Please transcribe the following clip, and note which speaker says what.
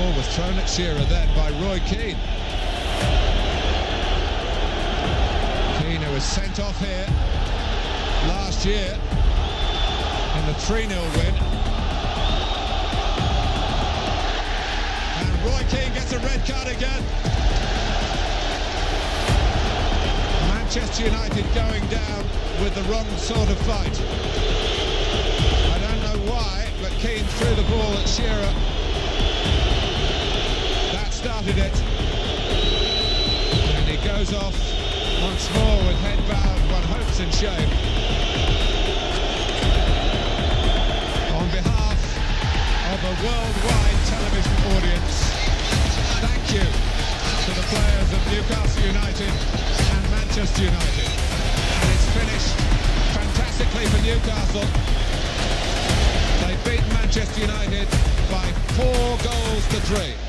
Speaker 1: ball was thrown at Shearer then by Roy Keane. Keane, who was sent off here last year in the 3-0 win. And Roy Keane gets a red card again. Manchester United going down with the wrong sort of fight. I don't know why, but Keane threw the ball at Shearer. That started it. And he goes off once more with head bowed, one hopes in shame. On behalf of a worldwide television audience, thank you to the players of Newcastle United and Manchester United. And it's finished fantastically for Newcastle. They beat Manchester United by 4 goals to 3.